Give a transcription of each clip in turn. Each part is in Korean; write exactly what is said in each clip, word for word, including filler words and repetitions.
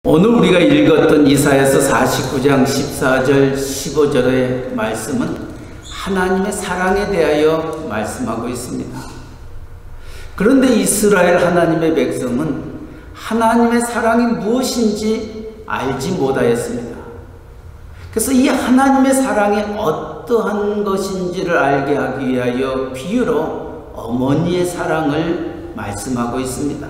오늘 우리가 읽었던 이사야서 사십구 장 십사 절 십오 절의 말씀은 하나님의 사랑에 대하여 말씀하고 있습니다. 그런데 이스라엘 하나님의 백성은 하나님의 사랑이 무엇인지 알지 못하였습니다. 그래서 이 하나님의 사랑이 어떠한 것인지를 알게 하기 위하여 비유로 어머니의 사랑을 말씀하고 있습니다.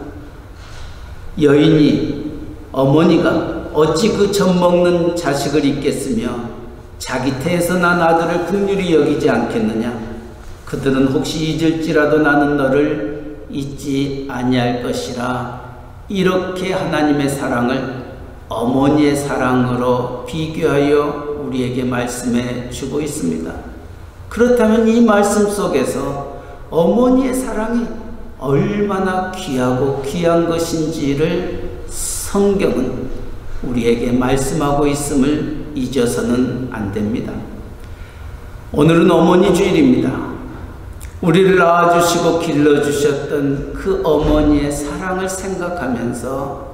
여인이 어머니가 어찌 그 젖 먹는 자식을 잊겠으며 자기 태에서 난 아들을 긍휼히 여기지 않겠느냐. 그들은 혹시 잊을지라도 나는 너를 잊지 아니할 것이라. 이렇게 하나님의 사랑을 어머니의 사랑으로 비교하여 우리에게 말씀해 주고 있습니다. 그렇다면 이 말씀 속에서 어머니의 사랑이 얼마나 귀하고 귀한 것인지를 성경은 우리에게 말씀하고 있음을 잊어서는 안 됩니다. 오늘은 어머니 주일입니다. 우리를 낳아주시고 길러주셨던 그 어머니의 사랑을 생각하면서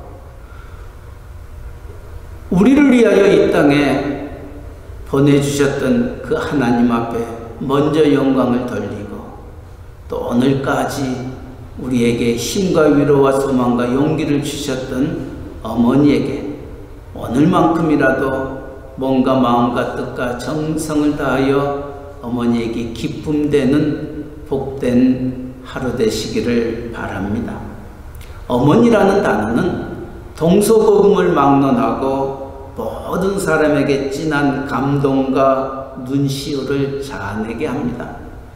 우리를 위하여 이 땅에 보내주셨던 그 하나님 앞에 먼저 영광을 돌리고 또 오늘까지 우리에게 힘과 위로와 소망과 용기를 주셨던 어머니에게 오늘만큼이라도 몸과 마음과 뜻과 정성을 다하여 어머니에게 기쁨 되는 복된 하루 되시기를 바랍니다. 어머니라는 단어는 동서고금을 막론하고 모든 사람에게 진한 감동과 눈시울을 자아내게 합니다.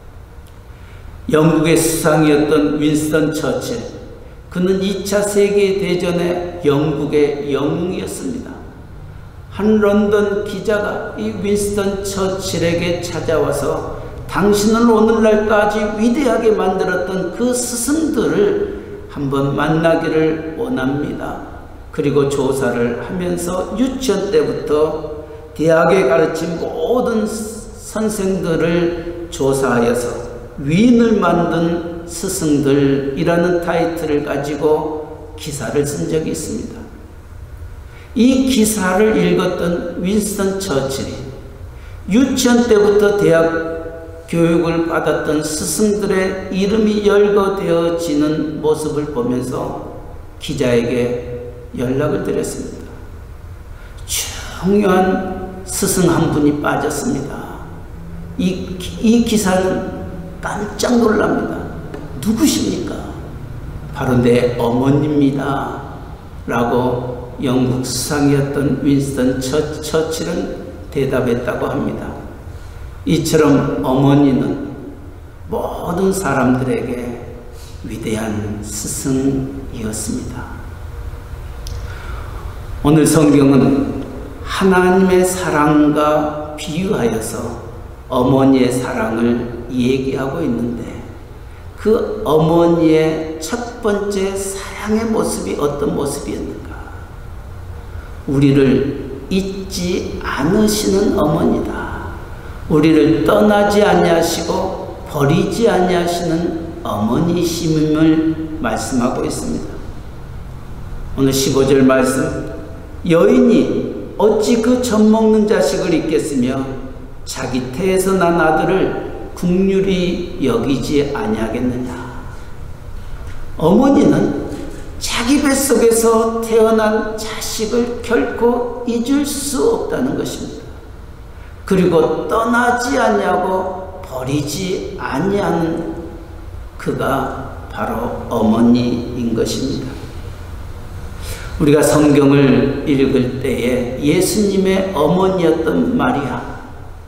영국의 수상이었던 윈스턴 처칠, 그는 이 차 세계대전의 영국의 영웅이었습니다. 한 런던 기자가 이 윈스턴 처칠에게 찾아와서 당신을 오늘날까지 위대하게 만들었던 그 스승들을 한번 만나기를 원합니다. 그리고 조사를 하면서 유치원 때부터 대학에 가르친 모든 선생들을 조사하여서 위인을 만든 스승들이라는 타이틀을 가지고 기사를 쓴 적이 있습니다. 이 기사를 읽었던 윈스턴 처칠이 유치원 때부터 대학 교육을 받았던 스승들의 이름이 열거되어지는 모습을 보면서 기자에게 연락을 드렸습니다. 중요한 스승 한 분이 빠졌습니다. 이, 이 기사는 깜짝 놀랍니다. 누구십니까? 바로 내 어머니입니다. 라고 영국 수상이었던 윈스턴 처, 처칠은 대답했다고 합니다. 이처럼 어머니는 모든 사람들에게 위대한 스승이었습니다. 오늘 성경은 하나님의 사랑과 비유하여서 어머니의 사랑을 얘기하고 있는데 그 어머니의 첫 번째 사랑의 모습이 어떤 모습이었는가? 우리를 잊지 않으시는 어머니다. 우리를 떠나지 아니하시고 버리지 아니하시는 어머니심을 말씀하고 있습니다. 오늘 십오 절 말씀, 여인이 어찌 그 젖 먹는 자식을 잊겠으며 자기 태에서 난 아들을 긍휼히 여기지 아니하겠느냐. 어머니는 자기 뱃속에서 태어난 자식을 결코 잊을 수 없다는 것입니다. 그리고 떠나지 아니하고 버리지 아니하는 그가 바로 어머니인 것입니다. 우리가 성경을 읽을 때에 예수님의 어머니였던 마리아,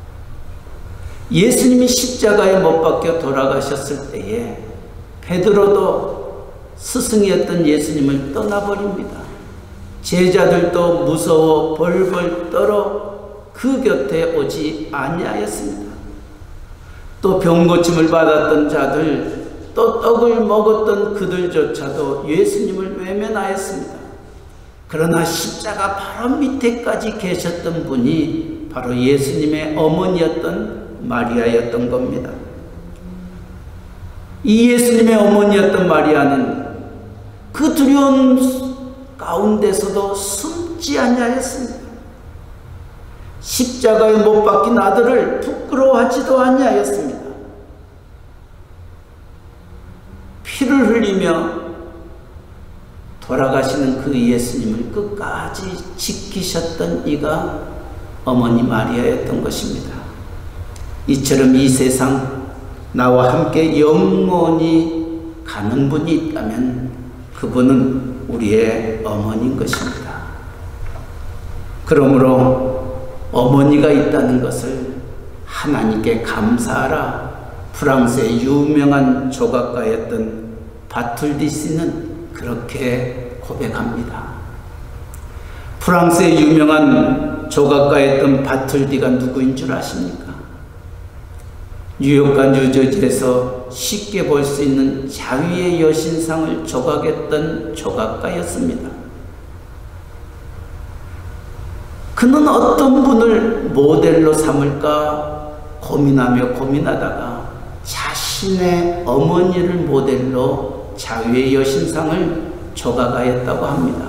예수님이 십자가에 못 박혀 돌아가셨을 때에 베드로도 스승이었던 예수님을 떠나버립니다. 제자들도 무서워 벌벌 떨어 그 곁에 오지 아니하였습니다. 또 병고침을 받았던 자들, 또 떡을 먹었던 그들조차도 예수님을 외면하였습니다. 그러나 십자가 바로 밑에까지 계셨던 분이 바로 예수님의 어머니였던 마리아였던 겁니다. 이 예수님의 어머니였던 마리아는 그 두려운 가운데서도 숨 죽지 아니하였습니다. 십자가에 못 박힌 아들을 부끄러워하지도 아니하였습니다. 피를 흘리며 돌아가시는 그 예수님을 끝까지 지키셨던 이가 어머니 마리아였던 것입니다. 이처럼 이 세상 나와 함께 영원히 가는 분이 있다면 그분은 우리의 어머니인 것입니다. 그러므로 어머니가 있다는 것을 하나님께 감사하라. 프랑스의 유명한 조각가였던 바툴디스는 그렇게 고백합니다. 프랑스의 유명한 조각가였던 바툴디가 누구인 줄 아십니까? 뉴욕과 뉴저지에서 쉽게 볼 수 있는 자위의 여신상을 조각했던 조각가였습니다. 그는 어떤 분을 모델로 삼을까 고민하며 고민하다가 자신의 어머니를 모델로 자위의 여신상을 조각하였다고 합니다.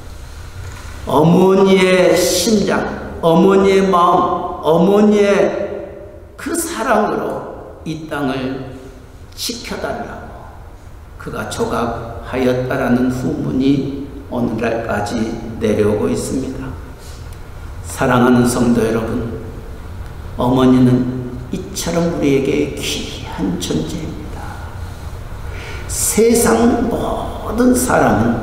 어머니의 심장, 어머니의 마음, 어머니의 그 사랑으로 이 땅을 지켜달라고 그가 조각하였다라는 후문이 오늘날까지 내려오고 있습니다. 사랑하는 성도 여러분, 어머니는 이처럼 우리에게 귀한 존재입니다. 세상 모든 사람은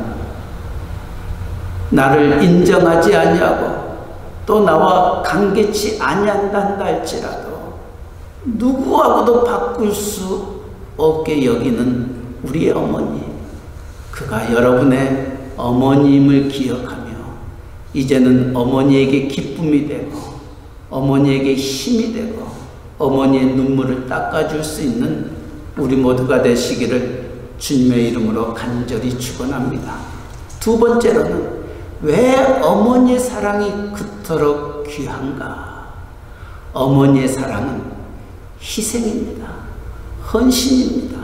나를 인정하지 아니하고 또 나와 관계치 아니한다 할지라도 누구하고도 바꿀 수 없게 여기는 우리의 어머니, 그가 여러분의 어머님을 기억하며 이제는 어머니에게 기쁨이 되고 어머니에게 힘이 되고 어머니의 눈물을 닦아줄 수 있는 우리 모두가 되시기를 주님의 이름으로 간절히 축원합니다. 두 번째로는 왜 어머니의 사랑이 그토록 귀한가? 어머니의 사랑은 희생입니다. 헌신입니다.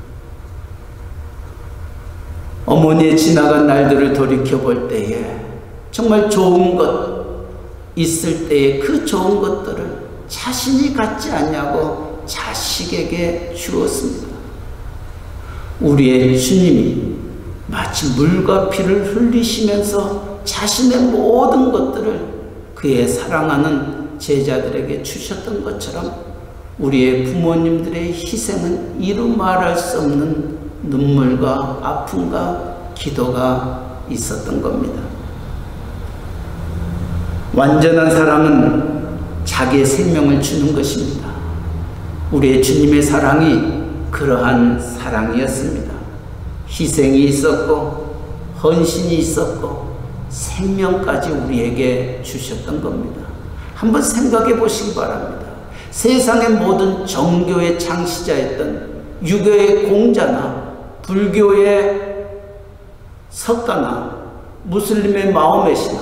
어머니의 지나간 날들을 돌이켜볼 때에 정말 좋은 것 있을 때에 그 좋은 것들을 자신이 갖지 않냐고 자식에게 주었습니다. 우리의 주님이 마치 물과 피를 흘리시면서 자신의 모든 것들을 그의 사랑하는 제자들에게 주셨던 것처럼 우리의 부모님들의 희생은 이루 말할 수 없는 눈물과 아픔과 기도가 있었던 겁니다. 완전한 사랑은 자기의 생명을 주는 것입니다. 우리의 주님의 사랑이 그러한 사랑이었습니다. 희생이 있었고 헌신이 있었고 생명까지 우리에게 주셨던 겁니다. 한번 생각해 보시기 바랍니다. 세상의 모든 종교의 창시자였던 유교의 공자나 불교의 석가나 무슬림의 마호메시나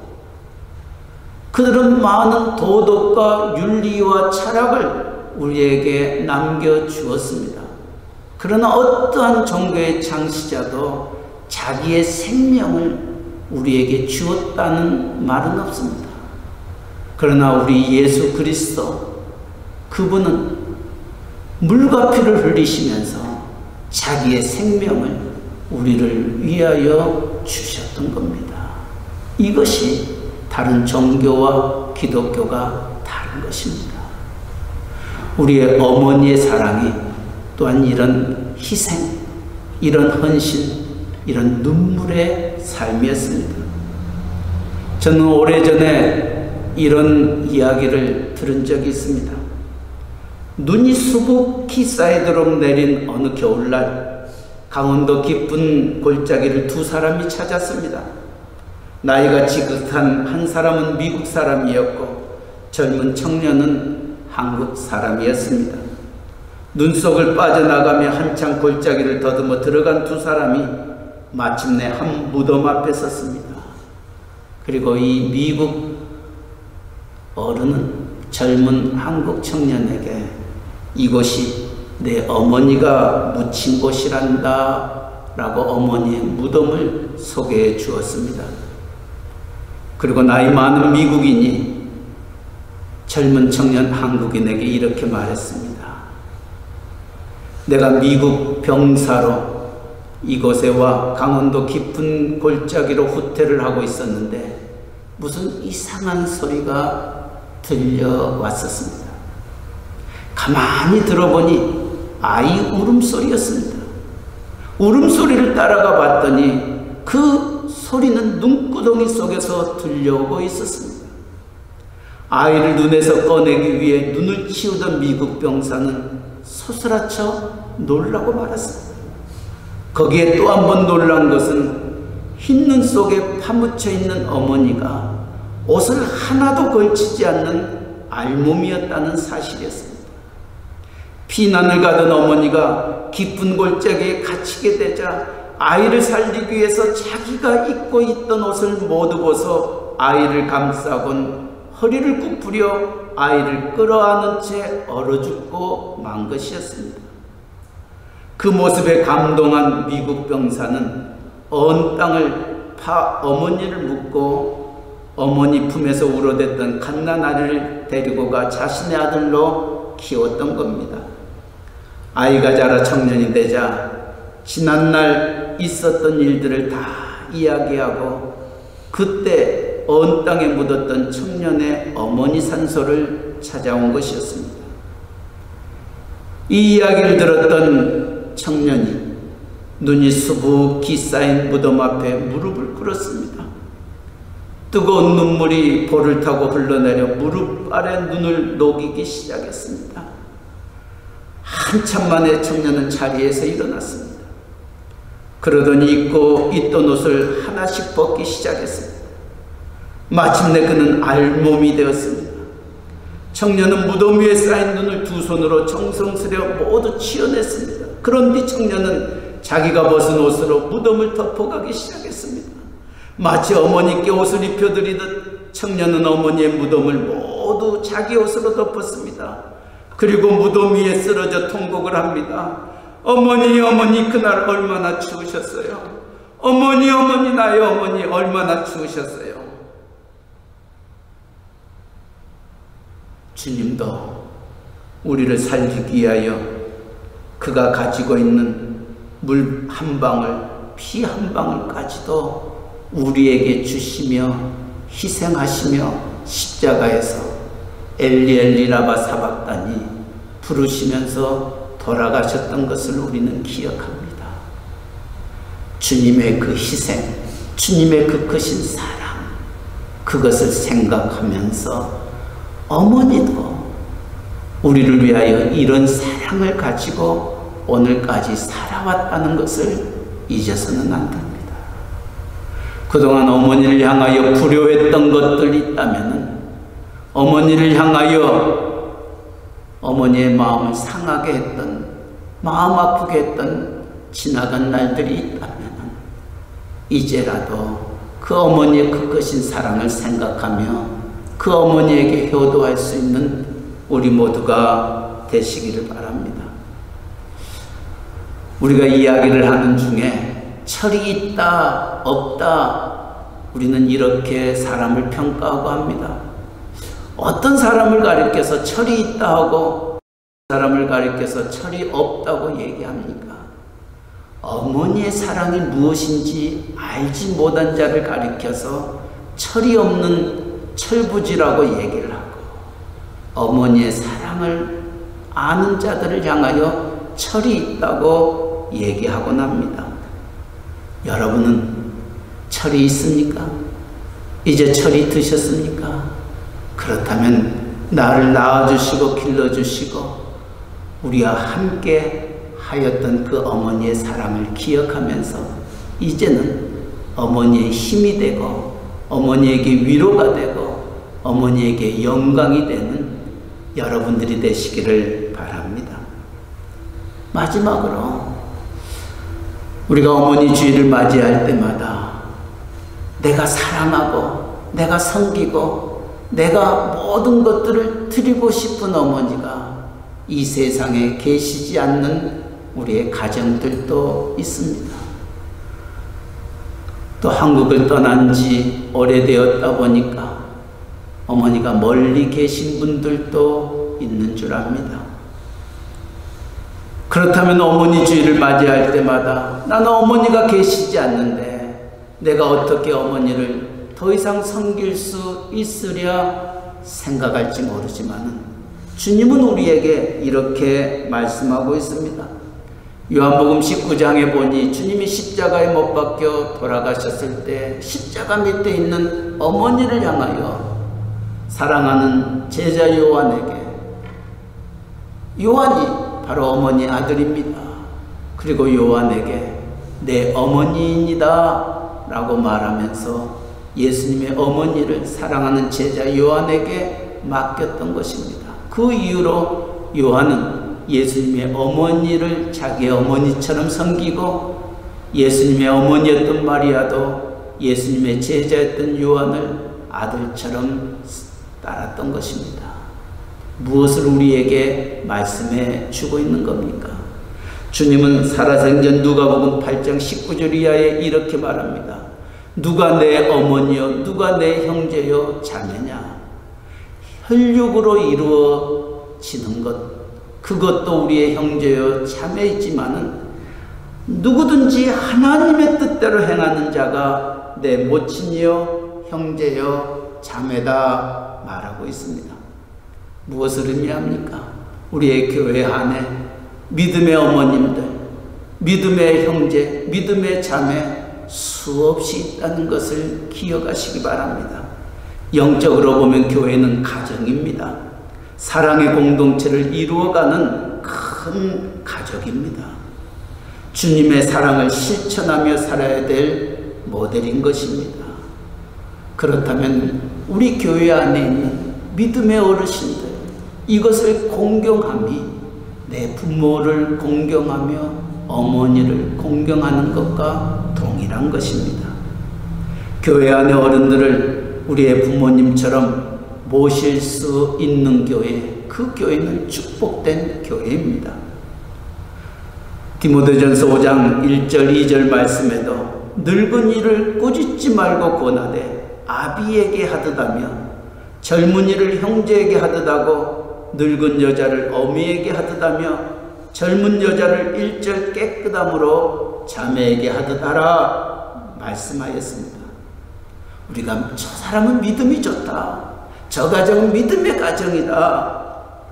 그들은 많은 도덕과 윤리와 철학을 우리에게 남겨주었습니다. 그러나 어떠한 종교의 창시자도 자기의 생명을 우리에게 주었다는 말은 없습니다. 그러나 우리 예수 그리스도 그분은 물과 피를 흘리시면서 자기의 생명을 우리를 위하여 주셨던 겁니다. 이것이 다른 종교와 기독교가 다른 것입니다. 우리의 어머니의 사랑이 또한 이런 희생, 이런 헌신, 이런 눈물의 삶이었습니다. 저는 오래전에 이런 이야기를 들은 적이 있습니다. 눈이 수북히 쌓이도록 내린 어느 겨울날 강원도 깊은 골짜기를 두 사람이 찾았습니다. 나이가 지긋한 한 사람은 미국 사람이었고 젊은 청년은 한국 사람이었습니다. 눈 속을 빠져나가며 한참 골짜기를 더듬어 들어간 두 사람이 마침내 한 무덤 앞에 섰습니다. 그리고 이 미국 어른은 젊은 한국 청년에게 이곳이 내 어머니가 묻힌 곳이란다 라고 어머니의 무덤을 소개해 주었습니다. 그리고 나이 많은 미국인이 젊은 청년 한국인에게 이렇게 말했습니다. 내가 미국 병사로 이곳에 와 강원도 깊은 골짜기로 후퇴를 하고 있었는데 무슨 이상한 소리가 들려왔었습니다. 가만히 들어보니 아이 울음소리였습니다. 울음소리를 따라가 봤더니 그 소리는 눈구덩이 속에서 들려오고 있었습니다. 아이를 눈에서 꺼내기 위해 눈을 치우던 미국 병사는 소스라쳐 놀라고 말았습니다. 거기에 또 한 번 놀란 것은 흰 눈 속에 파묻혀 있는 어머니가 옷을 하나도 걸치지 않는 알몸이었다는 사실이었습니다. 피난을 가던 어머니가 깊은 골짜기에 갇히게 되자 아이를 살리기 위해서 자기가 입고 있던 옷을 모두 벗어 아이를 감싸곤 허리를 구부려 아이를 끌어안은 채 얼어 죽고 만 것이었습니다. 그 모습에 감동한 미국 병사는 언 땅을 파 어머니를 묻고 어머니 품에서 우러댔던 갓난아이를 데리고 가 자신의 아들로 키웠던 겁니다. 아이가 자라 청년이 되자 지난날 있었던 일들을 다 이야기하고 그때 언 땅에 묻었던 청년의 어머니 산소를 찾아온 것이었습니다. 이 이야기를 들었던 청년이 눈이 수북히 쌓인 무덤 앞에 무릎을 꿇었습니다. 뜨거운 눈물이 볼을 타고 흘러내려 무릎 아래 눈을 녹이기 시작했습니다. 한참 만에 청년은 자리에서 일어났습니다. 그러더니 입고 있던 옷을 하나씩 벗기 시작했습니다. 마침내 그는 알몸이 되었습니다. 청년은 무덤 위에 쌓인 눈을 두 손으로 정성스레 모두 치워냈습니다. 그런 뒤 청년은 자기가 벗은 옷으로 무덤을 덮어가기 시작했습니다. 마치 어머니께 옷을 입혀드리듯 청년은 어머니의 무덤을 모두 자기 옷으로 덮었습니다. 그리고 무덤 위에 쓰러져 통곡을 합니다. 어머니 어머니 그날 얼마나 추우셨어요. 어머니 어머니 나의 어머니 얼마나 추우셨어요. 주님도 우리를 살리기 위하여 그가 가지고 있는 물 한 방울, 피 한 방울까지도 우리에게 주시며 희생하시며 십자가에서 엘리 엘리 라마 사박다니 부르시면서 돌아가셨던 것을 우리는 기억합니다. 주님의 그 희생, 주님의 그 크신 사랑, 그것을 생각하면서 어머니도 우리를 위하여 이런 사랑을 가지고 오늘까지 살아왔다는 것을 잊어서는 안 됩니다. 그동안 어머니를 향하여 불효했던 것들이 있다면 어머니를 향하여 어머니의 마음을 상하게 했던, 마음 아프게 했던 지나간 날들이 있다면 이제라도 그 어머니의 그 크신 사랑을 생각하며 그 어머니에게 효도할 수 있는 우리 모두가 되시기를 바랍니다. 우리가 이야기를 하는 중에 철이 있다 없다 우리는 이렇게 사람을 평가하고 합니다. 어떤 사람을 가리켜서 철이 있다 하고 사람을 가리켜서 철이 없다고 얘기합니까? 어머니의 사랑이 무엇인지 알지 못한 자를 가리켜서 철이 없는 철부지라고 얘기를 하고 어머니의 사랑을 아는 자들을 향하여 철이 있다고 얘기하곤 합니다. 여러분은 철이 있습니까? 이제 철이 드셨습니까? 그렇다면 나를 낳아주시고 길러주시고 우리와 함께 하였던 그 어머니의 사랑을 기억하면서 이제는 어머니의 힘이 되고 어머니에게 위로가 되고 어머니에게 영광이 되는 여러분들이 되시기를 바랍니다. 마지막으로 우리가 어머니 주일을 맞이할 때마다 내가 사랑하고 내가 섬기고 내가 모든 것들을 드리고 싶은 어머니가 이 세상에 계시지 않는 우리의 가정들도 있습니다. 또 한국을 떠난 지 오래되었다 보니까 어머니가 멀리 계신 분들도 있는 줄 압니다. 그렇다면 어머니 주일을 맞이할 때마다 나는 어머니가 계시지 않는데 내가 어떻게 어머니를 더 이상 섬길 수 있으랴 생각할지 모르지만 주님은 우리에게 이렇게 말씀하고 있습니다. 요한복음 십구 장에 보니 주님이 십자가에 못 박혀 돌아가셨을 때 십자가 밑에 있는 어머니를 향하여 사랑하는 제자 요한에게, 요한이 바로 어머니 아들입니다. 그리고 요한에게 내 어머니이니다 라고 말하면서 예수님의 어머니를 사랑하는 제자 요한에게 맡겼던 것입니다. 그 이후로 요한은 예수님의 어머니를 자기의 어머니처럼 섬기고 예수님의 어머니였던 마리아도 예수님의 제자였던 요한을 아들처럼 따랐던 것입니다. 무엇을 우리에게 말씀해 주고 있는 겁니까? 주님은 살아생전 누가복음 팔 장 십구 절 이하에 이렇게 말합니다. 누가 내 어머니요 누가 내 형제요 자매냐? 혈육으로 이루어지는 것 그것도 우리의 형제요 자매이지만은 누구든지 하나님의 뜻대로 행하는 자가 내 모친이요 형제요 자매다 말하고 있습니다. 무엇을 의미합니까? 우리의 교회 안에 믿음의 어머님들, 믿음의 형제, 믿음의 자매 수없이 있다는 것을 기억하시기 바랍니다. 영적으로 보면 교회는 가정입니다. 사랑의 공동체를 이루어가는 큰 가족입니다. 주님의 사랑을 실천하며 살아야 될 모델인 것입니다. 그렇다면 우리 교회 안에 있는 믿음의 어르신들, 이것을 공경함이 내 부모를 공경하며 어머니를 공경하는 것과 동일한 것입니다. 교회 안의 어른들을 우리의 부모님처럼 모실 수 있는 교회, 그 교회는 축복된 교회입니다. 디모데전서 오 장 일 절 이 절 말씀에도 늙은이를 꾸짖지 말고 권하되 아비에게 하듯하며 젊은이를 형제에게 하듯하고 늙은 여자를 어미에게 하듯하며 젊은 여자를 일절 깨끗함으로 자매에게 하듯하라 말씀하였습니다. 우리가 저 사람은 믿음이 좋다, 저 가정은 믿음의 가정이다,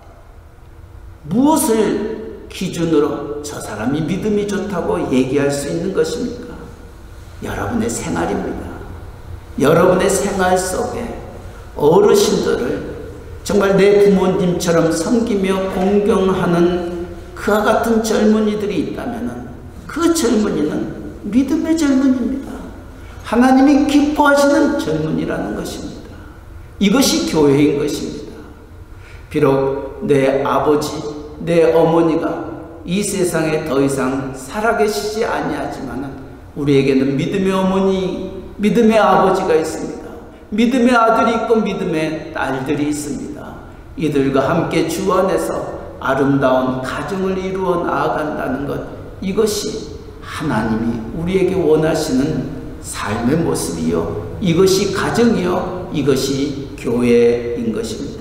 무엇을 기준으로 저 사람이 믿음이 좋다고 얘기할 수 있는 것입니까? 여러분의 생활입니다. 여러분의 생활 속에 어르신들을 정말 내 부모님처럼 섬기며 공경하는 그와 같은 젊은이들이 있다면 그 젊은이는 믿음의 젊은이입니다. 하나님이 기뻐하시는 젊은이라는 것입니다. 이것이 교회인 것입니다. 비록 내 아버지, 내 어머니가 이 세상에 더 이상 살아계시지 아니하지만 우리에게는 믿음의 어머니, 믿음의 아버지가 있습니다. 믿음의 아들이 있고 믿음의 딸들이 있습니다. 이들과 함께 주 안에서 아름다운 가정을 이루어 나아간다는 것, 이것이 하나님이 우리에게 원하시는 삶의 모습이요, 이것이 가정이요, 이것이 교회인 것입니다.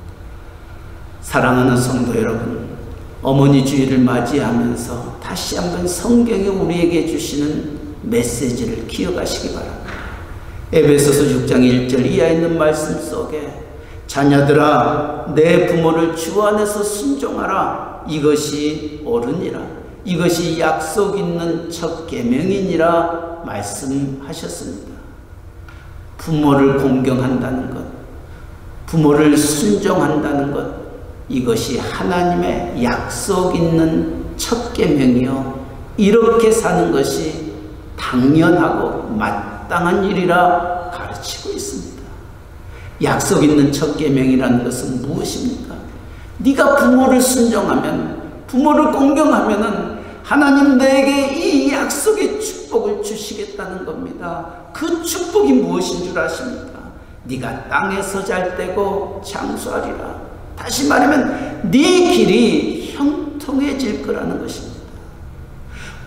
사랑하는 성도 여러분, 어머니 주일을 맞이하면서 다시 한번 성경이 우리에게 주시는 메시지를 기억하시기 바랍니다. 에베소서 육 장 일 절 이하에 있는 말씀 속에 자녀들아 내 부모를 주 안에서 순종하라, 이것이 옳으니라, 이것이 약속 있는 첫 계명이니라 말씀하셨습니다. 부모를 공경한다는 것, 부모를 순종한다는 것, 이것이 하나님의 약속 있는 첫 계명이요, 이렇게 사는 것이 당연하고 마땅한 일이라 가르치고 있습니다. 약속 있는 첫 계명이라는 것은 무엇입니까? 네가 부모를 순종하면, 부모를 공경하면은 하나님 내게 이 약속의 축복을 주시겠다는 겁니다. 그 축복이 무엇인 줄 아십니까? 네가 땅에서 잘 되고 장수하리라. 다시 말하면 네 길이 형통해질 거라는 것입니다.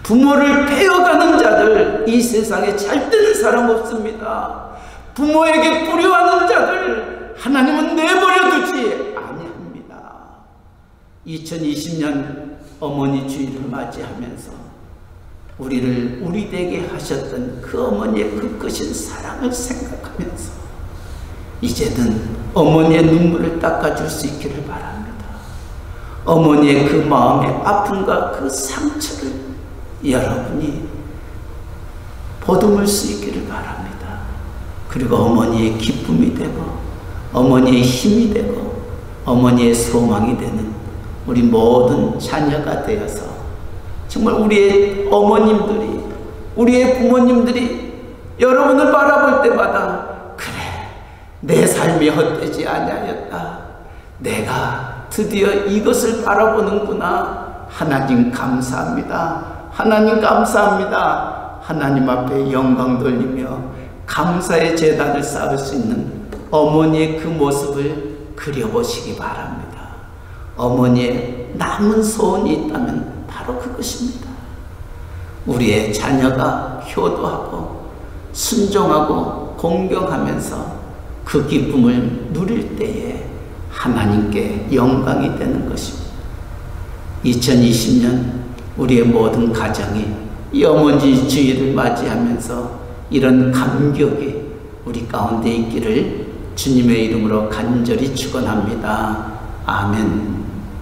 부모를 베어가는 자들, 이 세상에 잘 되는 사람 없습니다. 부모에게 불효하는 자들 하나님은 내버려 두지 아니합니다. 이천이십 년 어머니 주일을 맞이하면서 우리를 우리 되게 하셨던 그 어머니의 그 크신 사랑을 생각하면서 이제는 어머니의 눈물을 닦아줄 수 있기를 바랍니다. 어머니의 그 마음의 아픔과 그 상처를 여러분이 보듬을 수 있기를 바랍니다. 그리고 어머니의 기쁨이 되고 어머니의 힘이 되고 어머니의 소망이 되는 우리 모든 자녀가 되어서 정말 우리의 어머님들이, 우리의 부모님들이 여러분을 바라볼 때마다 그래, 내 삶이 헛되지 아니하였다, 내가 드디어 이것을 바라보는구나, 하나님 감사합니다, 하나님 감사합니다, 하나님 앞에 영광 돌리며 감사의 제단을 쌓을 수 있는 어머니의 그 모습을 그려보시기 바랍니다. 어머니의 남은 소원이 있다면 바로 그것입니다. 우리의 자녀가 효도하고 순종하고 공경하면서 그 기쁨을 누릴 때에 하나님께 영광이 되는 것입니다. 이천이십 년 우리의 모든 가정이 이 어머니 주일을 맞이하면서 이런 감격이 우리 가운데 있기를 주님의 이름으로 간절히 축원합니다. 아멘.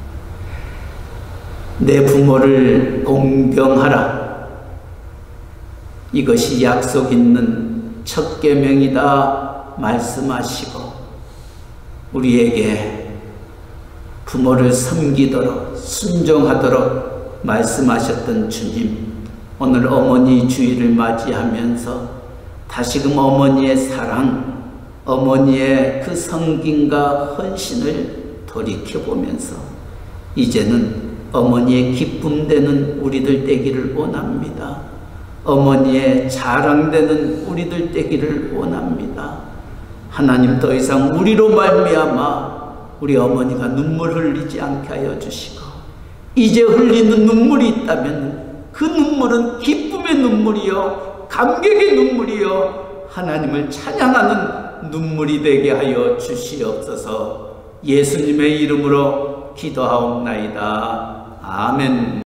내 부모를 공경하라. 이것이 약속 있는 첫 계명이다 말씀하시고 우리에게 부모를 섬기도록 순종하도록 말씀하셨던 주님, 오늘 어머니 주일을 맞이하면서 다시금 어머니의 사랑, 어머니의 그 성김과 헌신을 돌이켜보면서 이제는 어머니의 기쁨되는 우리들 되기를 원합니다. 어머니의 자랑되는 우리들 되기를 원합니다. 하나님, 더 이상 우리로 말미암아 우리 어머니가 눈물 흘리지 않게 하여 주시고, 이제 흘리는 눈물이 있다면 그 눈물은 기쁨의 눈물이요 감격의 눈물이요 하나님을 찬양하는 눈물이 되게 하여 주시옵소서. 예수님의 이름으로 기도하옵나이다. 아멘.